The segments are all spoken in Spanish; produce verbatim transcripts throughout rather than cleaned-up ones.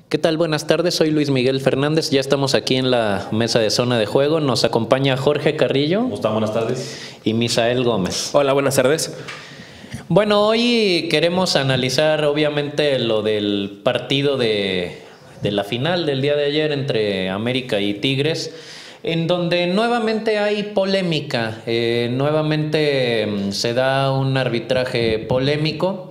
¿Qué tal? Buenas tardes, soy Luis Miguel Fernández, ya estamos aquí en la mesa de zona de juego, nos acompaña Jorge Carrillo. ¿Cómo están? Buenas tardes. Y Misael Gómez. Hola, buenas tardes. Bueno, hoy queremos analizar obviamente lo del partido de, de la final del día de ayer entre América y Tigres, en donde nuevamente hay polémica, eh, nuevamente mm, se da un arbitraje polémico.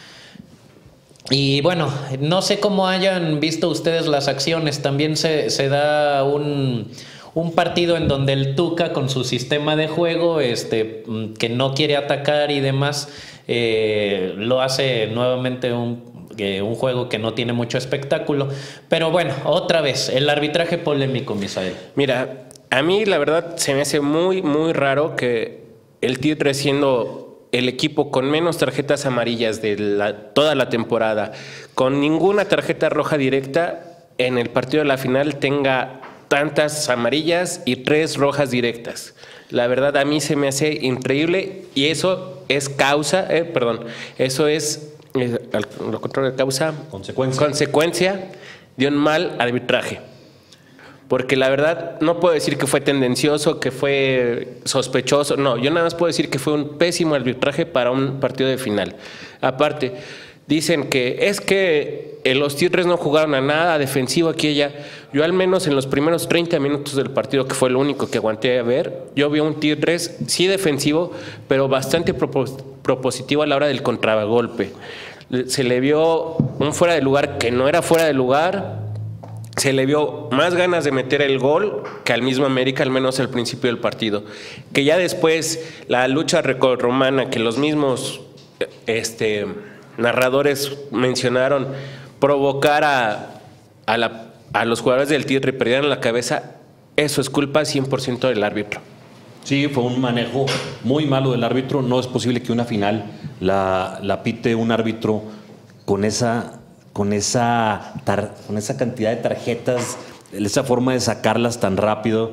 Y bueno, no sé cómo hayan visto ustedes las acciones, también se, se da un, un partido en donde el Tuca con su sistema de juego, este, que no quiere atacar y demás, eh, lo hace nuevamente un, eh, un juego que no tiene mucho espectáculo. Pero bueno, otra vez, el arbitraje polémico, Misael. Mira, a mí la verdad se me hace muy, muy raro que el Tigres, siendo el equipo con menos tarjetas amarillas de la, toda la temporada, con ninguna tarjeta roja directa, en el partido de la final tenga tantas amarillas y tres rojas directas. La verdad a mí se me hace increíble y eso es causa, eh, perdón, eso es, eh, lo contrario de causa, Consecuencia. consecuencia de un mal arbitraje. Porque la verdad no puedo decir que fue tendencioso, que fue sospechoso. No, yo nada más puedo decir que fue un pésimo arbitraje para un partido de final. Aparte, dicen que es que los Tigres no jugaron a nada, defensivo aquí y allá. Yo al menos en los primeros treinta minutos del partido, que fue lo único que aguanté a ver, yo vi un Tigres sí defensivo, pero bastante propos- propositivo a la hora del contragolpe. Se le vio un fuera de lugar que no era fuera de lugar. Se le vio más ganas de meter el gol que al mismo América, al menos al principio del partido. Que ya después la lucha grecorromana que los mismos este, narradores mencionaron, provocar a, a, la, a los jugadores del Tigre y perdieran la cabeza, eso es culpa cien por ciento del árbitro. Sí, fue un manejo muy malo del árbitro. No es posible que una final la, la pite un árbitro con esa... Con esa, tar, con esa cantidad de tarjetas, esa forma de sacarlas tan rápido.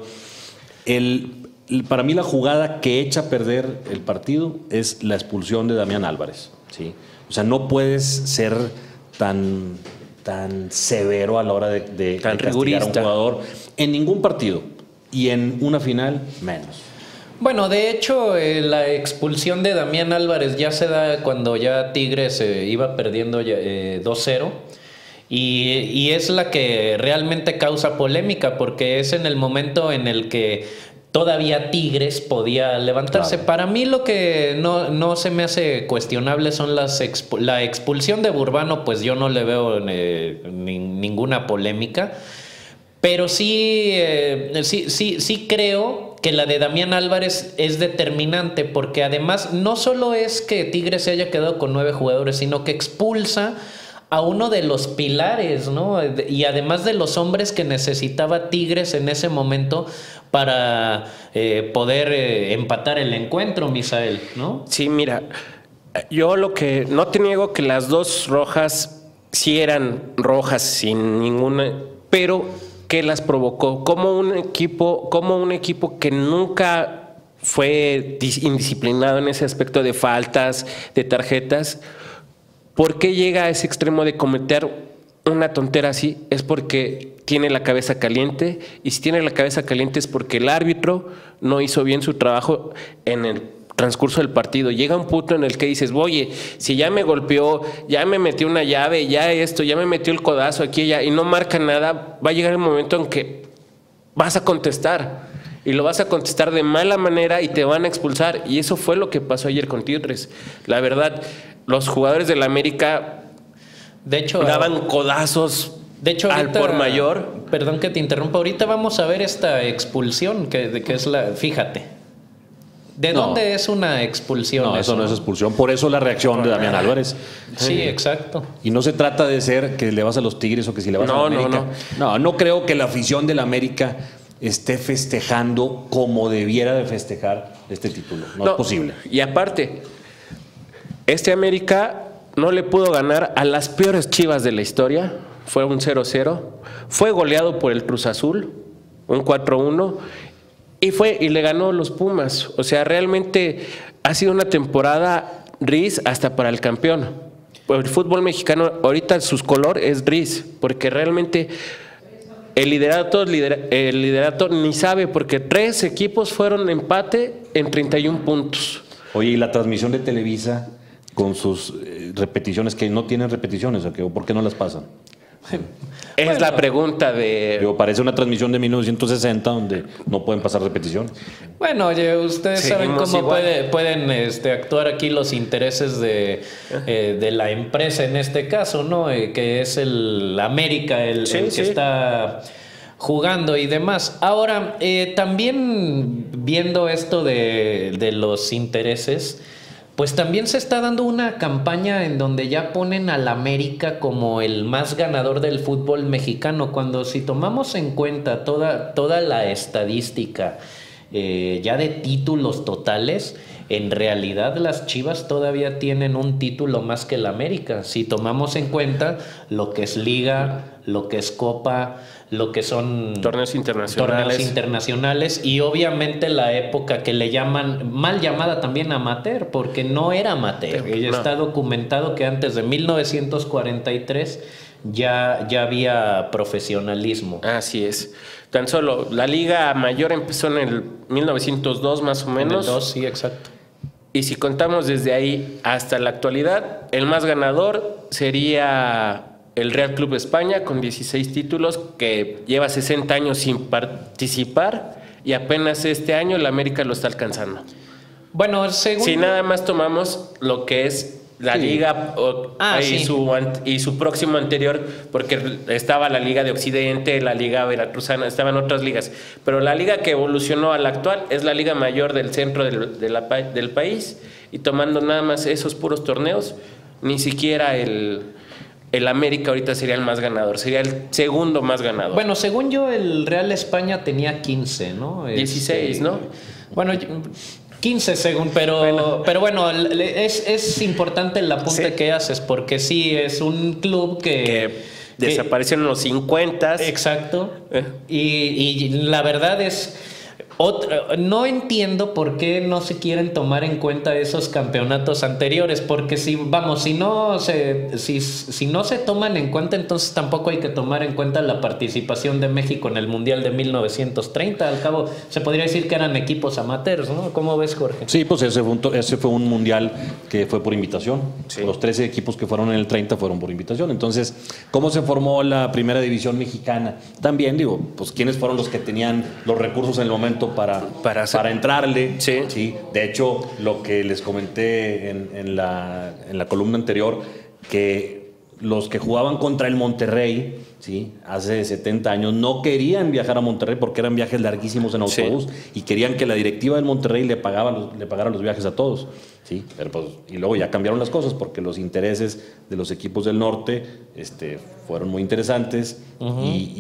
El, el, para mí la jugada que echa a perder el partido es la expulsión de Damián Álvarez, ¿sí? O sea, no puedes ser tan, tan severo a la hora de, de, Tan de castigar a un rigurista. jugador en ningún partido y en una final menos. Bueno, de hecho, eh, la expulsión de Damián Álvarez ya se da cuando ya Tigres eh, iba perdiendo ya, eh, dos cero y, y es la que realmente causa polémica porque es en el momento en el que todavía Tigres podía levantarse. Claro. Para mí lo que no, no se me hace cuestionable son las expu- la expulsión de Burbano, pues yo no le veo eh, ni- ninguna polémica. Pero sí, eh, sí, sí, sí creo que la de Damián Álvarez es determinante, porque además no solo es que Tigres se haya quedado con nueve jugadores, sino que expulsa a uno de los pilares, ¿no? Y además de los hombres que necesitaba Tigres en ese momento para eh, poder eh, empatar el encuentro, Misael, ¿no? Sí, mira, yo lo que no te niego que las dos rojas sí eran rojas sin ninguna, pero ¿qué las provocó? Como un equipo, como un equipo que nunca fue indisciplinado en ese aspecto de faltas, de tarjetas, ¿por qué llega a ese extremo de cometer una tontera así? Es porque tiene la cabeza caliente, y si tiene la cabeza caliente es porque el árbitro no hizo bien su trabajo en el transcurso del partido. Llega un punto en el que dices, oye, si ya me golpeó, ya me metió una llave, ya esto, ya me metió el codazo aquí ya, y no marca nada, va a llegar el momento en que vas a contestar, y lo vas a contestar de mala manera y te van a expulsar, y eso fue lo que pasó ayer con Tigres. La verdad, los jugadores del América De hecho, daban codazos de hecho al ahorita, por mayor. Perdón que te interrumpa, ahorita vamos a ver esta expulsión, que, de que es la, fíjate. ¿De No. dónde es una expulsión? No, eso no es expulsión. Por eso la reacción de Damián Álvarez. Sí, exacto. Y no se trata de ser que le vas a los Tigres o que si le vas No, a la no, América. No, no, no creo que la afición del América esté festejando como debiera de festejar este título. No, No, es posible. Y aparte, este América no le pudo ganar a las peores Chivas de la historia. Fue un cero cero. Fue goleado por el Cruz Azul, un cuatro uno. Y fue y le ganó los Pumas. O sea, realmente ha sido una temporada gris hasta para el campeón. el fútbol mexicano ahorita su color es gris, porque realmente el liderato, el liderato ni sabe, porque tres equipos fueron empate en treinta y un puntos. Oye, ¿y la transmisión de Televisa con sus eh, repeticiones que no tienen repeticiones o, qué, o por qué no las pasan? Es bueno, la pregunta de... Digo, parece una transmisión de mil novecientos sesenta donde no pueden pasar repetición. Bueno, oye, ustedes Seguimos saben cómo puede, pueden este, actuar aquí los intereses de, eh, de la empresa en este caso, ¿no? Eh, que es el América el, sí, el que sí. está jugando y demás. Ahora, eh, también viendo esto de, de los intereses... Pues también se está dando una campaña en donde ya ponen al América como el más ganador del fútbol mexicano, cuando si tomamos en cuenta toda, toda la estadística eh, ya de títulos totales, en realidad las Chivas todavía tienen un título más que el América. Si tomamos en cuenta lo que es Liga, lo que es Copa, lo que son torneos internacionales. torneos internacionales y obviamente la época que le llaman, mal llamada también amateur, porque no era amateur. Y no. Está documentado que antes de mil novecientos cuarenta y tres ya, ya había profesionalismo. Así es. Tan solo la Liga Mayor empezó en el mil novecientos dos más o menos. En el dos, sí, exacto. Y si contamos desde ahí hasta la actualidad, el más ganador sería el Real Club España con dieciséis títulos, que lleva sesenta años sin participar y apenas este año el América lo está alcanzando. Bueno, según... Si nada más tomamos lo que es la sí. Liga o, ah, y, sí. su, y su próximo anterior, porque estaba la Liga de Occidente, la Liga Veracruzana, estaban otras ligas, pero la liga que evolucionó a la actual es la Liga Mayor del centro del, de la, del país, y tomando nada más esos puros torneos, ni siquiera el... el América ahorita sería el más ganador, sería el segundo más ganador. Bueno, según yo, el Real España tenía quince, ¿no? dieciséis, este, ¿no? Bueno, quince según, pero bueno, pero bueno es, es importante el apunte sí. que haces, porque sí, es un club que... que desapareció en los cincuenta. Exacto. Eh. Y, y la verdad es... Otra, no entiendo por qué no se quieren tomar en cuenta esos campeonatos anteriores, porque si vamos, si no se, si, si no se toman en cuenta, entonces tampoco hay que tomar en cuenta la participación de México en el Mundial de mil novecientos treinta. Al cabo, se podría decir que eran equipos amateurs, ¿no? ¿Cómo ves, Jorge? Sí, pues ese fue un, ese fue un Mundial que fue por invitación. Sí. Los trece equipos que fueron en el treinta fueron por invitación. Entonces, ¿cómo se formó la primera división mexicana? También, digo, pues quiénes fueron los que tenían los recursos en el momento para, para, para entrarle. Sí. Sí. De hecho, lo que les comenté en, en, la, en la columna anterior, que los que jugaban contra el Monterrey, ¿sí?, hace setenta años, no querían viajar a Monterrey porque eran viajes larguísimos en autobús, sí, y querían que la directiva del Monterrey le pagaba los, le pagara los viajes a todos. Sí, pero pues, y luego ya cambiaron las cosas porque los intereses de los equipos del norte este, fueron muy interesantes, uh-huh,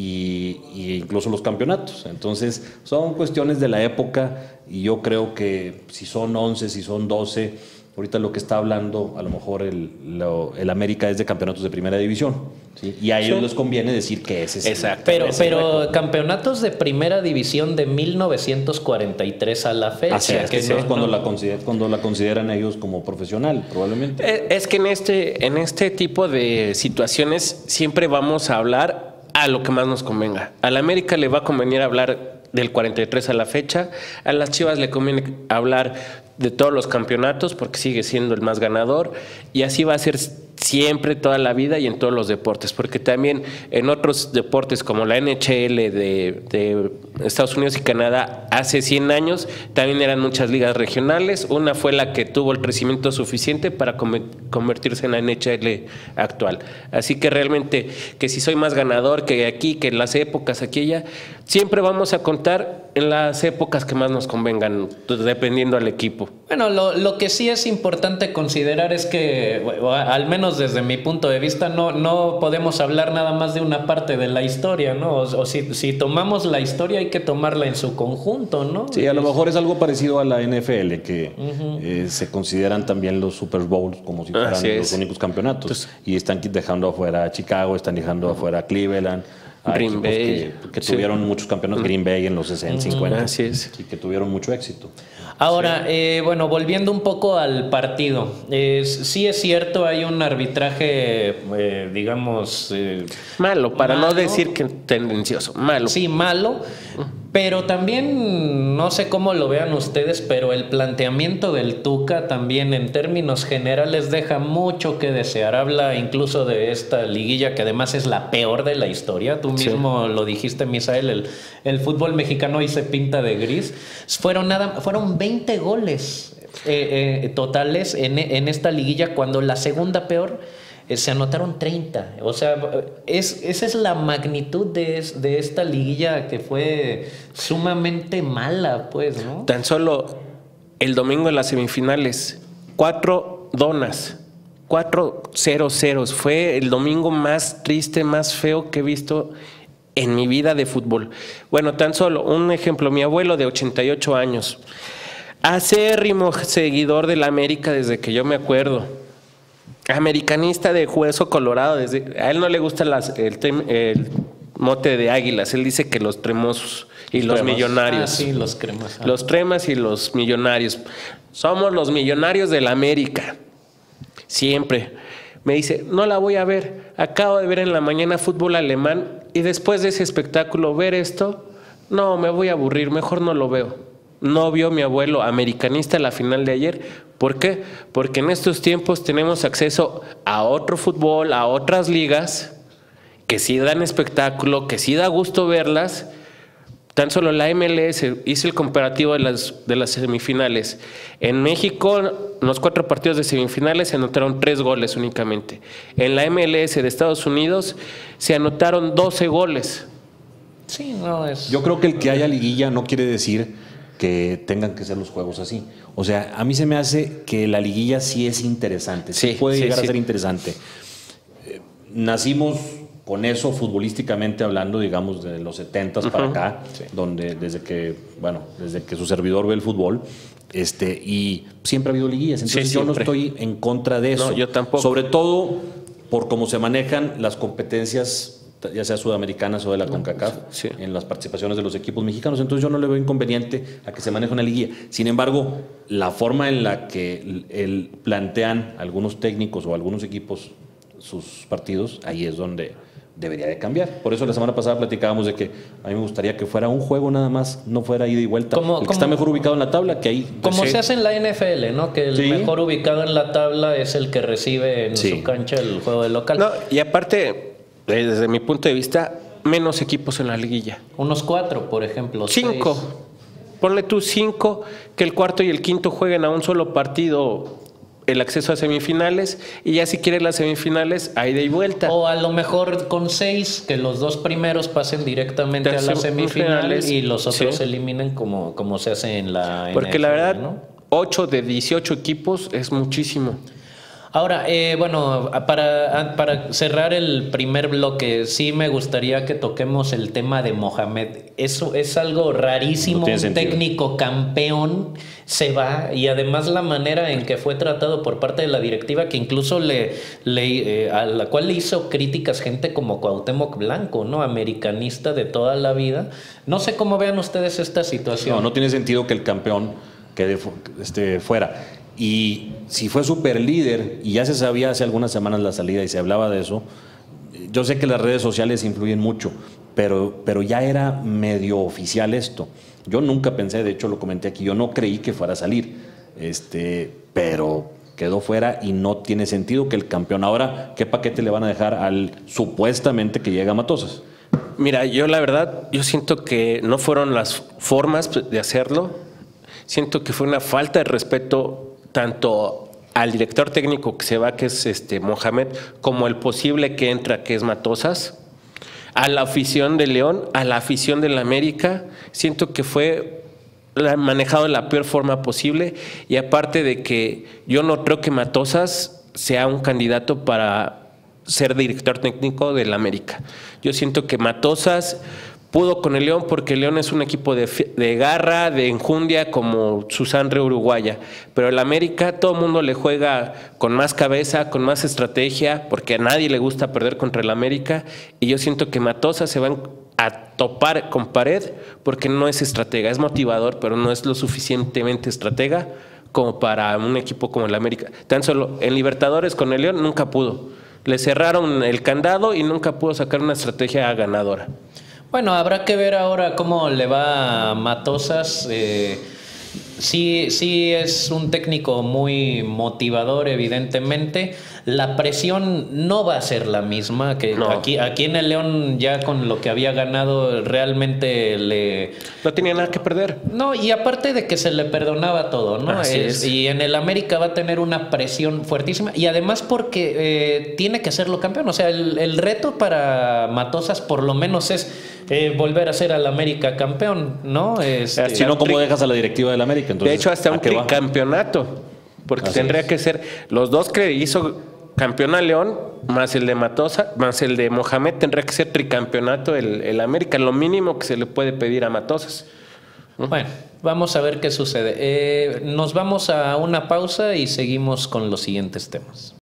y, y, y incluso los campeonatos. Entonces son cuestiones de la época, y yo creo que si son once, si son doce, ahorita lo que está hablando a lo mejor el, lo, el América es de campeonatos de primera división, ¿sí? Y a ellos sí les conviene decir que ese es exacto. Pero, pero campeonatos de primera división de mil novecientos cuarenta y tres a la fecha. Así es, que no, es cuando, no. la consider, cuando la consideran ellos como profesional, probablemente. Es que en este, en este tipo de situaciones siempre vamos a hablar a lo que más nos convenga. A la América le va a convenir hablar del cuarenta y tres a la fecha, a las Chivas le conviene hablar de todos los campeonatos porque sigue siendo el más ganador, y así va a ser siempre, toda la vida, y en todos los deportes, porque también en otros deportes como la N H L de, de Estados Unidos y Canadá hace cien años también eran muchas ligas regionales. Una fue la que tuvo el crecimiento suficiente para convertirse en la N H L actual. Así que realmente, que si soy más ganador que aquí, que en las épocas aquella, siempre vamos a contar en las épocas que más nos convengan, dependiendo al equipo. Bueno, lo, lo que sí es importante considerar es que, bueno, al menos desde mi punto de vista, no, no podemos hablar nada más de una parte de la historia, ¿no? O, o si, si tomamos la historia hay que tomarla en su conjunto, ¿no? Sí, a lo mejor es algo parecido a la N F L, que uh-huh. eh, se consideran también los Super Bowls como si fueran los únicos campeonatos. Entonces, y están dejando afuera a Chicago, están dejando uh-huh. afuera a Cleveland. a Green equipos Bay, que, que sí. tuvieron muchos campeones, Green Bay en los sesenta, cincuenta, Así es. y que tuvieron mucho éxito. Ahora, eh, bueno, volviendo un poco al partido, eh, sí es cierto, hay un arbitraje, eh, digamos... eh, Malo, para malo. no decir que tendencioso, malo. Sí, malo, pero también, no sé cómo lo vean ustedes, pero el planteamiento del Tuca también en términos generales deja mucho que desear. Habla incluso de esta liguilla que además es la peor de la historia. Tú mismo sí. lo dijiste, Misael, el, el fútbol mexicano hoy se pinta de gris. Fueron, nada, fueron veinte goles eh, eh, totales en, en esta liguilla, cuando la segunda peor... se anotaron treinta. O sea, es, esa es la magnitud de, es, de esta liguilla, que fue sumamente mala, pues, ¿no? Tan solo el domingo en las semifinales, cuatro donas, cuatro cero ceros. Fue el domingo más triste, más feo que he visto en mi vida de fútbol. Bueno, tan solo un ejemplo, mi abuelo de ochenta y ocho años, acérrimo seguidor de la América desde que yo me acuerdo. Americanista de hueso colorado, desde, a él no le gusta las, el, el mote de águilas, él dice que los tremosos y los, los millonarios. Ah, sí, los cremas. Ah. Los tremas y los millonarios. Somos los millonarios de la América. Siempre. Me dice, no la voy a ver. Acabo de ver en la mañana fútbol alemán y después de ese espectáculo ver esto, no, me voy a aburrir, mejor no lo veo. No vio mi abuelo americanista la final de ayer. ¿Por qué? Porque en estos tiempos tenemos acceso a otro fútbol, a otras ligas que sí dan espectáculo, que sí da gusto verlas. Tan solo la M L S hizo el comparativo de las, de las semifinales. En México, en los cuatro partidos de semifinales se anotaron tres goles únicamente. En la M L S de Estados Unidos se anotaron doce goles. Sí, no es... Yo creo que el que haya liguilla no quiere decir que tengan que ser los juegos así. O sea, a mí se me hace que la liguilla sí es interesante, sí, sí puede sí, llegar sí. a ser interesante. Eh, nacimos con eso futbolísticamente hablando, digamos, de los setentas uh-huh. para acá, sí. donde desde que, bueno, desde que su servidor ve el fútbol, este, y siempre ha habido liguillas. Entonces sí, yo no estoy en contra de eso. No, yo tampoco. Sobre todo por cómo se manejan las competencias, ya sea sudamericanas o de la CONCACAF, sí. en las participaciones de los equipos mexicanos. Entonces yo no le veo inconveniente a que se maneje una liguilla. Sin embargo, la forma en la que el, el plantean algunos técnicos o algunos equipos sus partidos, ahí es donde debería de cambiar. Por eso la semana pasada platicábamos de que a mí me gustaría que fuera un juego nada más, no fuera ida y vuelta. Como, el que como, está mejor ubicado en la tabla, que ahí... Como sí. se hace en la N F L, ¿no? Que el sí. mejor ubicado en la tabla es el que recibe en sí. su cancha el juego de local. No, y aparte... Desde mi punto de vista, menos equipos en la liguilla. Unos cuatro, por ejemplo. Cinco. Seis. Ponle tú cinco, que el cuarto y el quinto jueguen a un solo partido el acceso a semifinales, y ya si quieres las semifinales, a ida y vuelta. O a lo mejor con seis, que los dos primeros pasen directamente a las semifinales y los otros sí. se eliminen como, como se hace en la Porque N F L, la verdad, ¿no? ocho de dieciocho equipos es muchísimo. Ahora, eh, bueno, para, para cerrar el primer bloque, sí me gustaría que toquemos el tema de Mohamed. Eso es algo rarísimo, no un técnico campeón se va, y además la manera en que fue tratado por parte de la directiva, que incluso le, le eh, a la cual le hizo críticas gente como Cuauhtémoc Blanco, ¿no? Americanista de toda la vida. No sé cómo vean ustedes esta situación. No, no tiene sentido que el campeón quede este, fuera. Y si fue super líder, y ya se sabía hace algunas semanas la salida y se hablaba de eso, yo sé que las redes sociales influyen mucho, pero, pero ya era medio oficial esto. Yo nunca pensé, de hecho lo comenté aquí, yo no creí que fuera a salir, este, pero quedó fuera y no tiene sentido que el campeón. Ahora, ¿qué paquete le van a dejar al supuestamente que llega a Matosas? Mira, yo la verdad, yo siento que no fueron las formas de hacerlo, siento que fue una falta de respeto tanto al director técnico que se va, que es este Mohamed, como el posible que entra, que es Matosas, a la afición de León, a la afición de la América. Siento que fue manejado de la peor forma posible, y aparte de que yo no creo que Matosas sea un candidato para ser director técnico de la América. Yo siento que Matosas pudo con el León porque el León es un equipo de, de garra, de enjundia, como su sangre uruguaya. Pero el América, todo el mundo le juega con más cabeza, con más estrategia, porque a nadie le gusta perder contra el América. Y yo siento que Matosas se van a topar con pared porque no es estratega, es motivador, pero no es lo suficientemente estratega como para un equipo como el América. Tan solo en Libertadores con el León nunca pudo. Le cerraron el candado y nunca pudo sacar una estrategia ganadora. Bueno, habrá que ver ahora cómo le va a Matosas. Eh, sí, sí es un técnico muy motivador, evidentemente. La presión no va a ser la misma que No. aquí, aquí en el León, ya con lo que había ganado, realmente le... No tenía nada que perder. No, y aparte de que se le perdonaba todo, ¿no? Así Es- es. Y en el América va a tener una presión fuertísima. Y además porque eh, tiene que hacerlo campeón. O sea, el, el reto para Matosas por lo menos es eh, volver a ser al América campeón, ¿no? Este, Si no, ¿cómo dejas a la directiva del América? Entonces, De hecho, hasta ¿a un qué va? tricampeonato. Porque Así tendría es. que ser los dos que hizo campeón a León, más el de Matosa, más el de Mohamed, tendría que ser tricampeonato el, el América, lo mínimo que se le puede pedir a Matosas. Bueno, vamos a ver qué sucede. Eh, nos vamos a una pausa y seguimos con los siguientes temas.